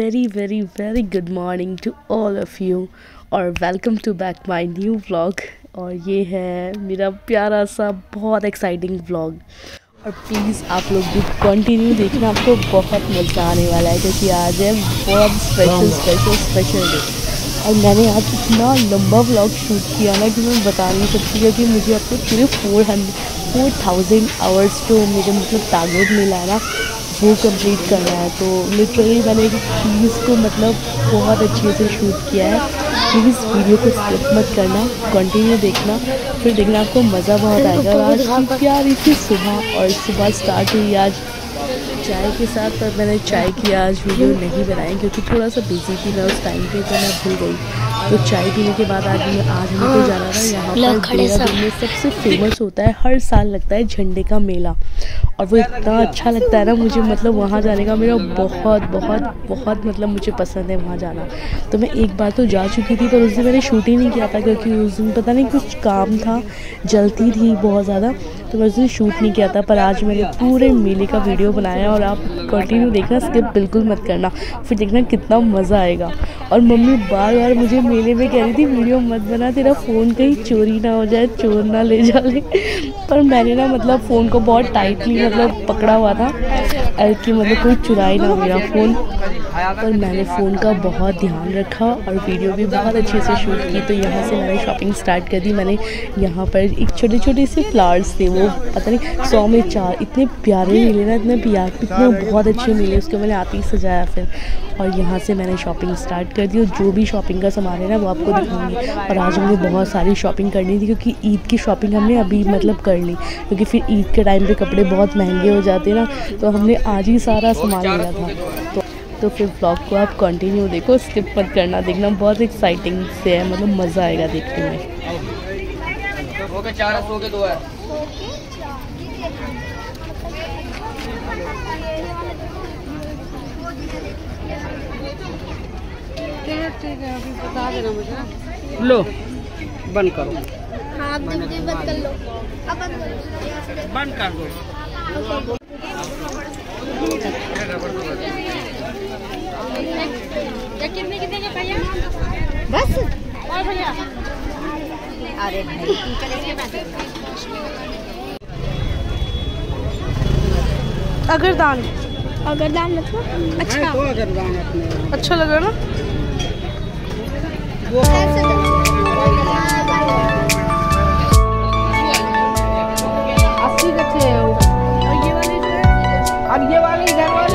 Very very very good morning to all of you और welcome to back my new vlog. और ये है मेरा प्यारा सा बहुत एक्साइटिंग व्लॉग और प्लीज़ आप लोग भी कंटिन्यू देखना, आपको बहुत मज़ा आने वाला है क्योंकि आज है बहुत स्पेशल डे। और मैंने आज इतना लंबा व्लॉग शूट किया ना कि मैं बता नहीं सकती क्योंकि मुझे अपने पूरे 4,000 आवर्स जो मुझे मतलब टारगेट मिला है ना वो कंप्लीट करना है। तो लिटरली मैंने एक चीज़ को मतलब बहुत अच्छे से शूट किया है। प्लीज़ वीडियो को स्किप मत करना, कंटिन्यू देखना, फिर देखना आपको मज़ा बहुत आएगा। और आज की प्यारी सी सुबह और सुबह स्टार्ट हुई आज चाय के साथ, पर मैंने चाय की आज वीडियो नहीं बनाई क्योंकि थोड़ा सा बिजी थी मैं उस टाइम पे, तो मैं भूल गई। तो चाय पीने के बाद आज हमें को जाना था यहाँ पर देहरादून में सबसे फेमस होता है, हर साल लगता है झंडे का मेला और वो इतना अच्छा लगता है ना मुझे, मतलब वहाँ जाने का मेरा बहुत बहुत बहुत मतलब मुझे पसंद है वहाँ जाना। तो मैं एक बार तो जा चुकी थी पर उस दिन मैंने शूट ही नहीं किया था क्योंकि उस दिन पता नहीं कुछ काम था, जलती थी बहुत ज़्यादा, तो मैं उस दिन शूट नहीं किया था। पर आज मैंने पूरे मेले का वीडियो बनाया और आप कंटिन्यू देखना, स्किप बिल्कुल मत करना, फिर देखना कितना मज़ा आएगा। और मम्मी बार बार मुझे मेले में कह रही थी वीडियो मत बना, तेरा फ़ोन कहीं चोरी ना हो जाए, चोर ना ले जा ले। पर मैंने ना मतलब फ़ोन को बहुत टाइटली मतलब पकड़ा हुआ था कि मतलब कोई चुराए ना मेरा फ़ोन। पर मैंने फ़ोन का बहुत ध्यान रखा और वीडियो भी बहुत अच्छे से शूट की। तो यहाँ से मैंने शॉपिंग स्टार्ट कर दी। मैंने यहाँ पर एक छोटे छोटे से फ्लावर्स थे, वो पता नहीं 100 में 4 इतने प्यारे मिले ना, इतने बहुत अच्छे मिले, उसको मैंने आते ही सजाया फिर। और यहाँ से मैंने शॉपिंग स्टार्ट कर दी और जो भी शॉपिंग का सामान है ना वो आपको दिखाऊंगी। और आज मुझे बहुत सारी शॉपिंग करनी थी क्योंकि ईद की शॉपिंग हमने अभी मतलब कर ली, क्योंकि फिर ईद के टाइम पे कपड़े बहुत महंगे हो जाते ना, तो हमने आज ही सारा सामान लिया था। तो फिर व्लॉग को आप कंटिन्यू देखो, स्किप मत करना, देखना बहुत एक्साइटिंग से है, मतलब मज़ा आएगा देखने में। ठीक है, अभी बता देना मुझे। लो बंद करो। हाँ बंद कर लो, अब बंद कर दो। कितने के भैया? बस और भैया, अरे भाई अगरदान मतलब अच्छा, तो अगरदान अपने अच्छा लगा ना। अस्सी कच्चे है वो। और ये वाले जो है, अब ये वाले इधर वाले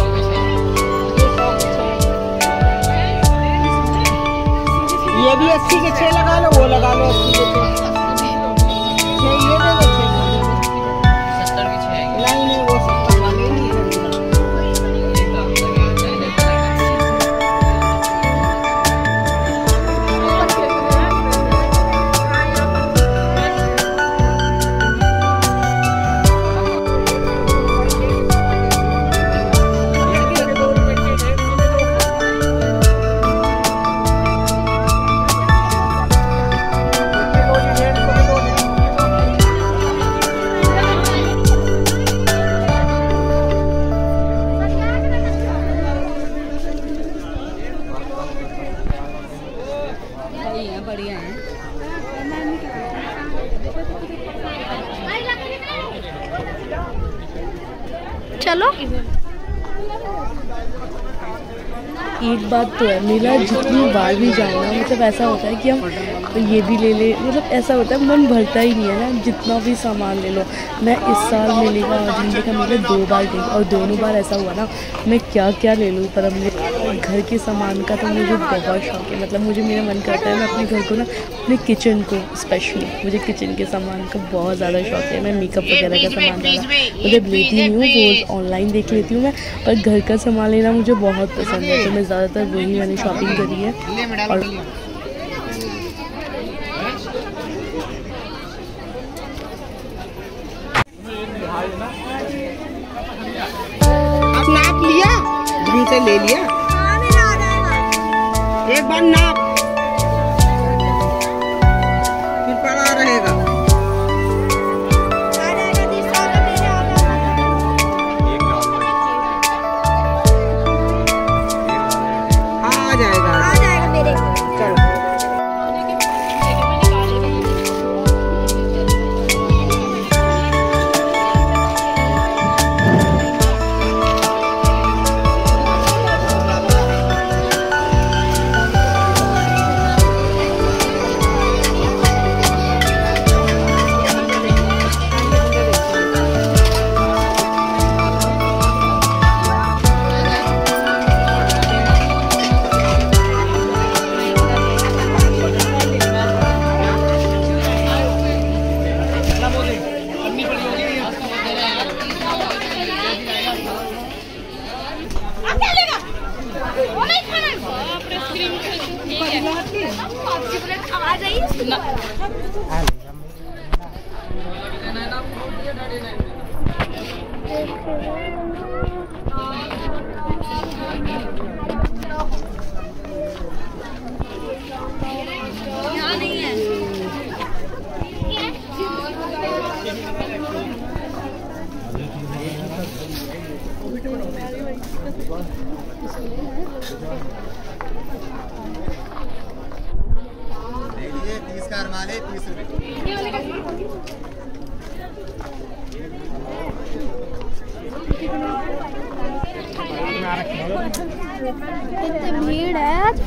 ये भी 80 के 6 लगा लो, वो लगा लो 80 के 6 ये दे दो 70 के 6 नहीं वो 70 वाले नहीं है। बढ़िया है। चलो एक बात तो है, मेला जितनी बार भी जाओ ना मतलब ऐसा होता है कि हम तो ये भी ले ले, मतलब ऐसा होता है मन भरता ही नहीं है ना, जितना भी सामान ले लो। मैं इस साल मेले का झंडे का मेला 2 बार गई और दोनों बार ऐसा हुआ ना मैं क्या क्या ले लूँ, पर अब घर के सामान का तो मुझे बहुत शौक है। मतलब मुझे मेरा मन करता है मैं अपने घर को ना, अपने किचन को स्पेशली, मुझे किचन के सामान का बहुत ज़्यादा शौक है। मैं मेकअप वगैरह का सामान मतलब लेती नहीं हूँ, वो ऑनलाइन देख लेती हूँ मैं, पर घर का सामान लेना मुझे बहुत पसंद है, तो मैं ज़्यादातर वही मैंने शॉपिंग करी है। और अब नाप लिया, ढंग से ले लिया, एक बार नाप फिर पड़ा रहेगा। आ जाइए ना। यहाँ नहीं है। देखिए 30 का अरमान है, 30 रुपए। कितनी भीड़ है आज।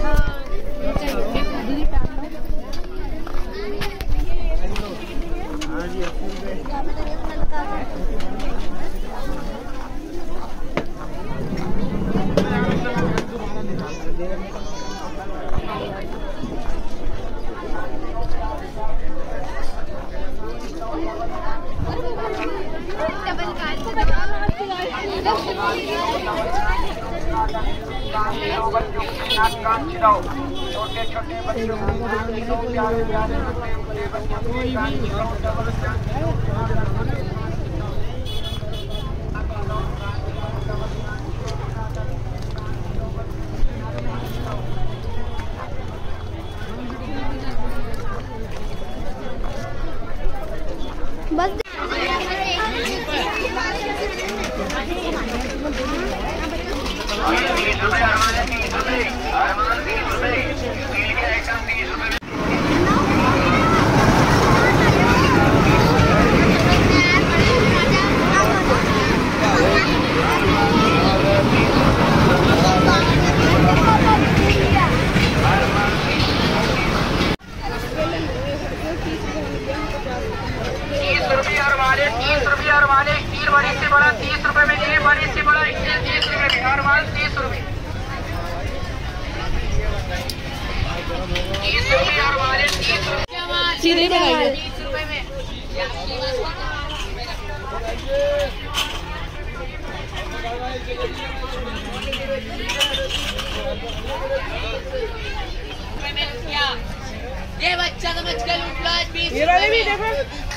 छोटे छोटे बच्चों को प्यारे प्यारे बस इससे बड़ा 30 रुपए में नहीं, बड़ी से बड़ा 30 रुपए में, हर माल 30 रुपए, 30 रुपए हर माल 30 रुपए सीधे बनाइए। 30 रुपए में। ये बच्चा समझ के लूट लो आज 20 रुपए भी देखो।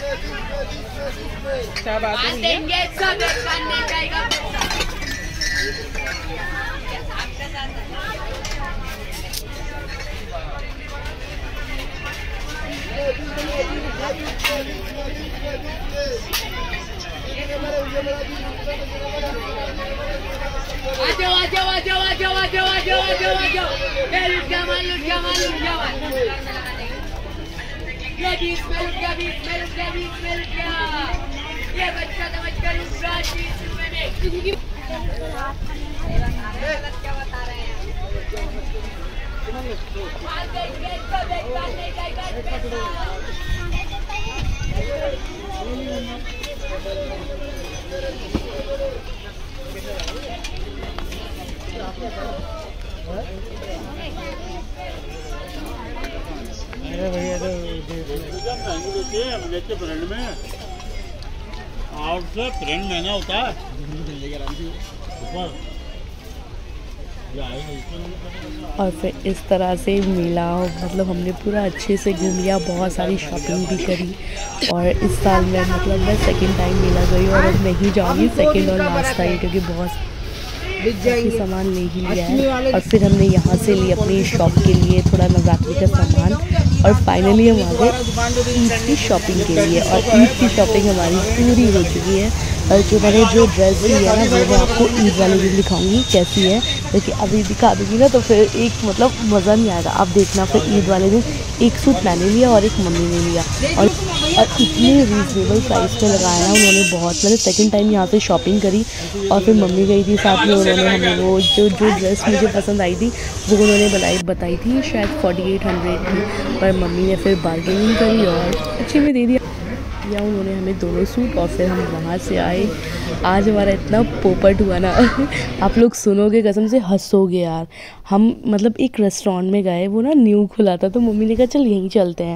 क्या बात है, देंगे सब नहीं जाएगा। आजो आजो आजो आजो आजो आजो आजो आजो लुट गया माल, लुट गया माल, लुट गया माल। ये 20 में लुट गया, 20 में लुट गया, 20 में लुट गया। ये बच्चा समझ कर लुट रहा 20 रुपए में। क्या बता रहे हैं? माल देंगे तो देखा नहीं जाएगा। अरे भैया तो लेके फ्रेंड में आउट से फ्रेंड महंगा होता है ऊपर। और फिर इस तरह से मेला मतलब हमने पूरा अच्छे से घूम लिया, बहुत सारी शॉपिंग भी करी। और इस साल में मतलब मैं सेकंड टाइम मेला गई और अब नहीं जाऊँगी सेकंड और लास्ट टाइम, क्योंकि बहुत काफ़ी सामान ले ही लिया है। और फिर हमने यहाँ से लिए अपनी शॉप के लिए थोड़ा नवरात्रि का सामान। और फाइनली हम आ गए ईद की शॉपिंग के लिए, और ईद की शॉपिंग हमारी पूरी हो चुकी है। और जो मैंने जो ड्रेस ली है ना वो मैं आपको ईद वाले दिन दिखाऊंगी कैसी है, क्योंकि अभी दिखा दूँगी ना तो फिर एक मतलब मज़ा नहीं आएगा। आप देखना फिर ईद वाले दिन एक सूट मैंने लिया और एक मम्मी ने लिया, और इतने रीज़नेबल प्राइस पे लगाया ना उन्होंने बहुत। मैंने सेकंड टाइम यहाँ से शॉपिंग करी और फिर मम्मी गई थी साथ में, उन्होंने हमें वो जो ड्रेस मुझे पसंद आई थी वो उन्होंने बताई थी शायद 4800 की, पर मम्मी ने फिर बार्गेनिंग करी और अच्छे में दे दिया उन्होंने हमें दोनों सूट। और फिर हम वहाँ से आए। आज हमारा इतना पोपट हुआ ना आप लोग सुनोगे कसम से हंसोगे यार। हम मतलब एक रेस्टोरेंट में गए, वो ना न्यू खुला था, तो मम्मी ने कहा चल यहीं चलते हैं।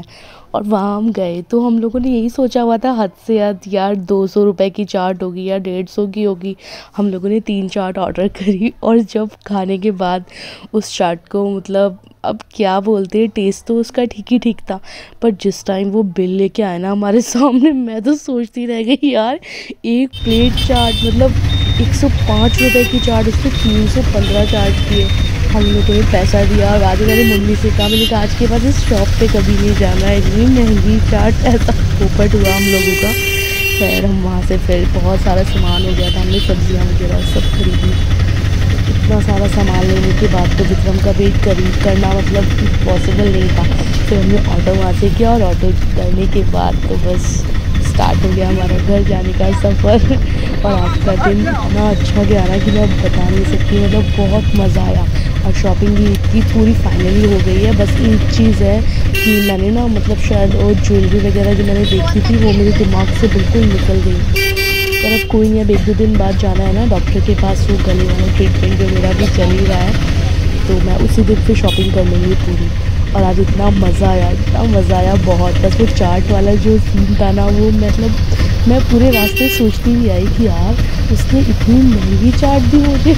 और वहाँ हम गए तो हम लोगों ने यही सोचा हुआ था हद से हद यार 200 रुपये की चाट होगी या 150 की होगी। हम लोगों ने 3 चाट ऑर्डर करी और जब खाने के बाद उस चाट को मतलब अब क्या बोलते हैं, टेस्ट तो उसका ठीक ही ठीक था, पर जिस टाइम वो बिल लेके आया ना हमारे सामने, मैं तो सोचती रह गई यार, एक प्लेट चाट मतलब 105 रुपये की चाट, उसको 315 चाट की है। हम लोगों ने पैसा दिया और आज मेरी मम्मी से कहा, मैंने कहा आज के बाद इस शॉप पे कभी नहीं जाना है, इतनी महंगी चाट। ऐसा पोपट हुआ हम लोगों का। खैर हम वहाँ से फिर बहुत सारा सामान हो गया था, हमने सब्जियाँ वगैरह सब खरीदी। इतना सारा सामान लेने के बाद तो विक्रम का वेट करना मतलब पॉसिबल नहीं था। फिर हमने ऑटो वहाँ से किया और ऑटो करने के बाद तो बस स्टार्ट हो गया हमारा घर जाने का सफ़र। और आज का दिन इतना अच्छा गया ना कि मैं बता नहीं सकती, मतलब बहुत मज़ा आया। और शॉपिंग भी इतनी पूरी फाइनली हो गई है। बस एक चीज़ है कि मैंने ना मतलब शायद वो ज्वेलरी वगैरह जो मैंने देखी थी वो मेरे दिमाग से बिल्कुल निकल गई। पर अब कोई नहीं, अब 1-2 दिन बाद जाना है ना डॉक्टर के पास, वो गले वाला ट्रीटमेंट जो मेरा भी चल ही रहा है, तो मैं उसी दिन फिर शॉपिंग कर लूँगी पूरी। और आज इतना मज़ा आया, इतना मज़ा आया बहुत। बस वो चाट वाला जो सीन था ना, वो मतलब मैं पूरे रास्ते सोचती भी आई कि यार उसने इतनी महंगी चाट दी मुझे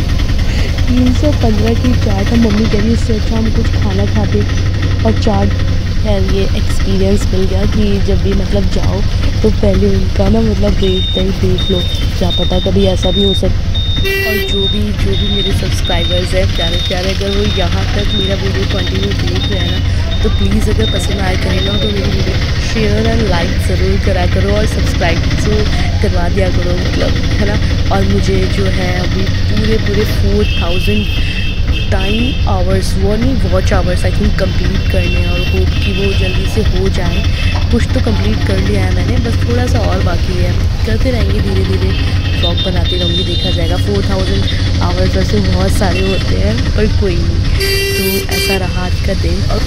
315 की चाट। हम मम्मी कह रही इससे अच्छा हम कुछ खाना खाते और चाट। खैर ये एक्सपीरियंस मिल गया कि जब भी मतलब जाओ तो पहले उनका ना मतलब रेट देख लो, क्या पता कभी ऐसा भी हो सकता। और जो भी मेरे सब्सक्राइबर्स हैं प्यारे प्यारे, अगर वो यहाँ तक मेरा वीडियो कंटिन्यू देख रहे हैं ना, तो प्लीज़ अगर पसंद आए करें ना तो मेरी वीडियो शेयर एंड लाइक ज़रूर करा करो और सब्सक्राइब तो करवा दिया करो, मतलब है ना। और मुझे जो है अभी पूरे 4000 टाइम आवर्स, वो नहीं watch hours I think complete करने हैं, और होप कि वो जल्दी से हो जाए। कुछ तो कंप्लीट कर लिया है मैंने, बस थोड़ा सा और बाकी है। करते रहेंगे धीरे धीरे, ब्लॉग बनाती रहूँगी, देखा जाएगा। 4000 आवर्स वैसे बहुत सारे होते हैं पर कोई नहीं। तो ऐसा रहा आज का दिन। और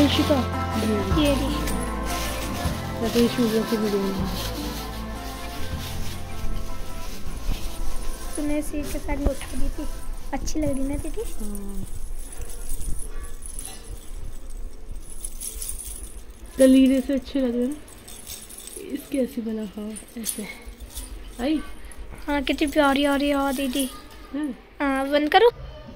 इशिका ये दी शुगर की वीडियो में तूने सीट के साथ उठा दी थी, अच्छी लग रही ना दीदी। कलीरे से अच्छे लग रहे हैं इसके, ऐसे बना। हाँ ऐसे आई। हाँ कितनी प्यारी आ रही है। हाँ दीदी। हाँ। हाँ बंद करो।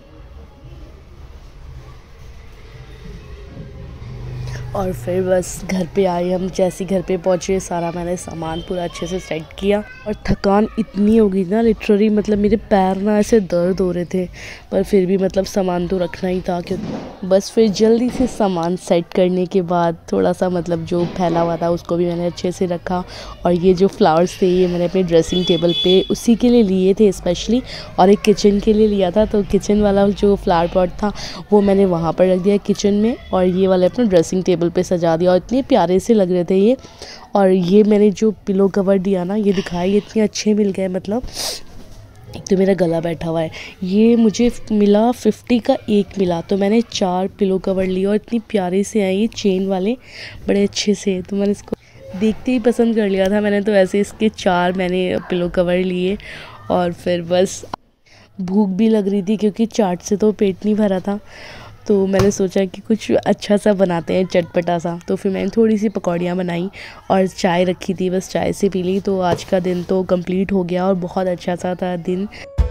और फिर बस घर पे आए हम। जैसे घर पे पहुँचे सारा मैंने सामान पूरा अच्छे से सेट किया और थकान इतनी हो गई ना लिटरली, मतलब मेरे पैर ना ऐसे दर्द हो रहे थे, पर फिर भी मतलब सामान तो रखना ही था क्योंकि बस फिर जल्दी से सामान सेट करने के बाद थोड़ा सा मतलब जो फैला हुआ था उसको भी मैंने अच्छे से रखा। और ये जो फ्लावर्स थे ये मैंने अपने ड्रेसिंग टेबल पे उसी के लिए लिए थे स्पेशली, और एक किचन के लिए लिया था, तो किचन वाला जो फ्लावर पॉट था वो मैंने वहाँ पर रख दिया किचन में, और ये वाले अपने ड्रेसिंग टेबल पे सजा दिया। और इतने प्यारे से लग रहे थे ये। और ये मैंने जो पिलो कवर दिया ना, ये दिखाया, ये इतने अच्छे मिल गए। मतलब एक तो मेरा गला बैठा हुआ है, ये मुझे मिला 50 का एक मिला, तो मैंने 4 पिलो कवर लिए और इतनी प्यारे से आए ये चेन वाले, बड़े अच्छे से। तो मैंने इसको देखते ही पसंद कर लिया था मैंने, तो ऐसे इसके 4 मैंने पिलो कवर लिए। और फिर बस भूख भी लग रही थी क्योंकि चाट से तो पेट नहीं भरा था, तो मैंने सोचा कि कुछ अच्छा सा बनाते हैं, चटपटा सा। तो फिर मैंने थोड़ी सी पकौड़ियाँ बनाई और चाय रखी थी, बस चाय से पी ली। तो आज का दिन तो कंप्लीट हो गया और बहुत अच्छा सा था दिन।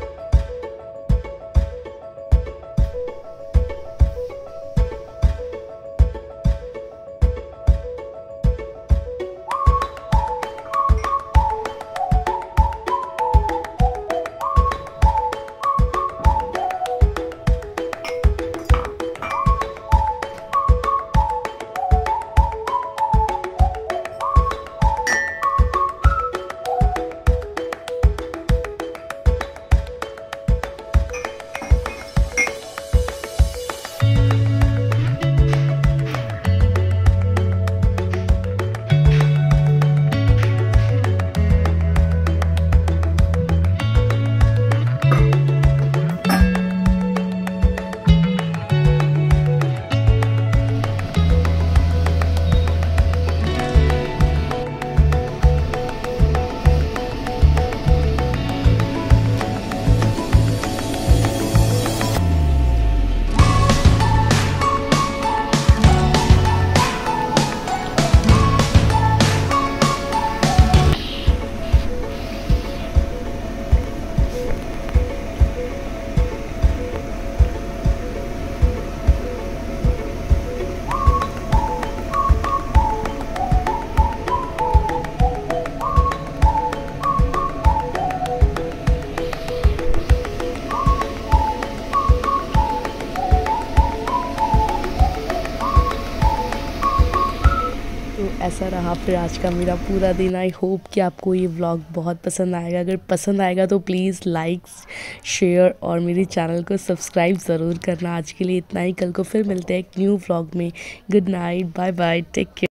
ऐसा रहा फिर आज का मेरा पूरा दिन। आई होप कि आपको ये व्लॉग बहुत पसंद आएगा। अगर पसंद आएगा तो प्लीज़ लाइक शेयर और मेरे चैनल को सब्सक्राइब ज़रूर करना। आज के लिए इतना ही, कल को फिर मिलते हैं एक न्यू व्लॉग में। Good night, bye bye, take care.